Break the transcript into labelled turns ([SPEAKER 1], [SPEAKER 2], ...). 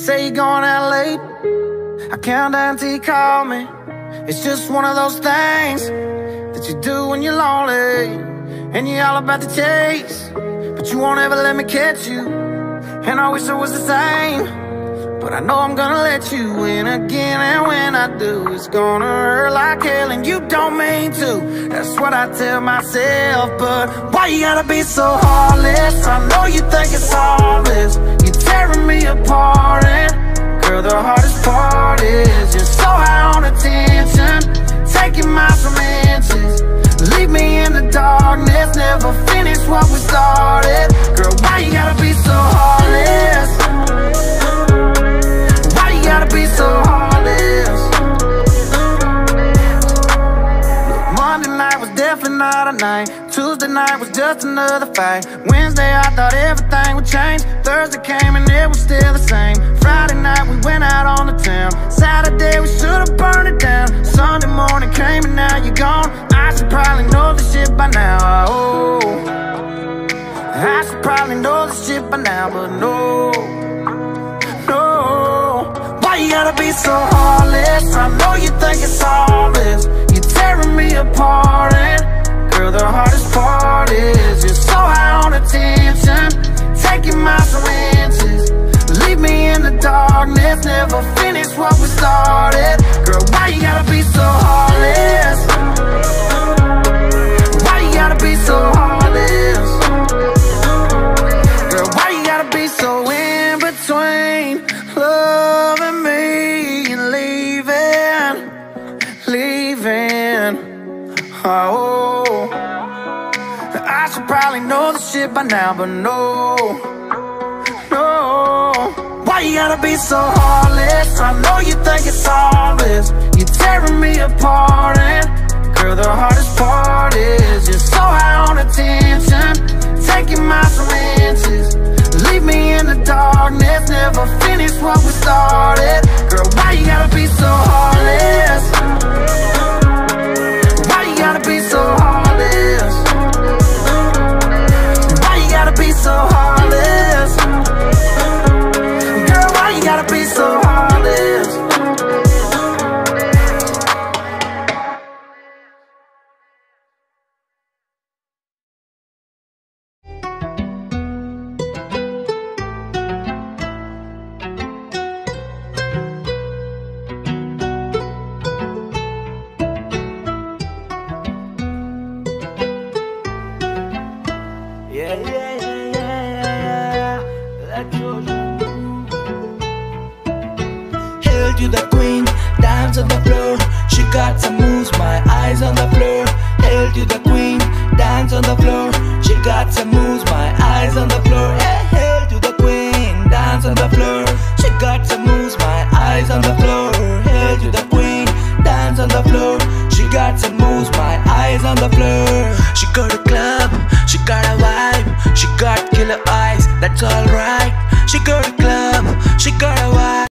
[SPEAKER 1] say you're going out late, I count down till you call me. It's just one of those things that you do when you're lonely, and you're all about the chase, but you won't ever let me catch you. And I wish it was the same, but I know I'm gonna let you in again. And when I do, it's gonna hurt like hell, and you don't mean to. That's what I tell myself. But why you gotta be so heartless? I know you think it's harmless. You're tearing me apart, and girl, the hardest part is you're so high on attention, taking miles from inches. Leave me in the darkness, never finish what we started. Girl, why you gotta be so heartless? Why you gotta be so heartless? Look, Monday night was definitely not a night. Tuesday night was just another fight. Wednesday I thought everything would change. Thursday came and it was still the same. Friday night we went out on the town. Saturday we should've burned it down. Sunday morning came and now you're gone. I should probably know this shit by now. Oh, I should probably know this shit by now, but no, no. Why you gotta be so heartless? I know you think it's harmless. You're tearing me apart, and girl, the hardest part is you're so high on attention, taking miles from inches. Leave me in the darkness, never finish what we started. Girl, why you gotta be so heartless? Why you gotta be so heartless? Girl, why you gotta be so in between loving me and leaving? Oh, I should probably know this shit by now, but no, no. Why you gotta be so heartless? I know you think it's harmless. You're tearing me apart, and girl, the hardest part is you're so high on attention, taking miles from inches. Leave me in the darkness, never finish what we started. Girl, why you gotta be so heartless? Why you gotta be so heartless? Why you gotta be so heartless? Girl, why you gotta be so heartless?
[SPEAKER 2] Hail to the queen, dance on the floor. She got some moves, my eyes on the floor. Hail to the queen, dance on the floor. She got some moves, my eyes on the floor. Hey, hail to the queen, dance on the floor. She got some moves, my eyes on the floor. Hail to the queen, dance on the floor. She got some moves, my eyes on the floor. She got a club, she got a vibe, she got killer eyes, that's alright.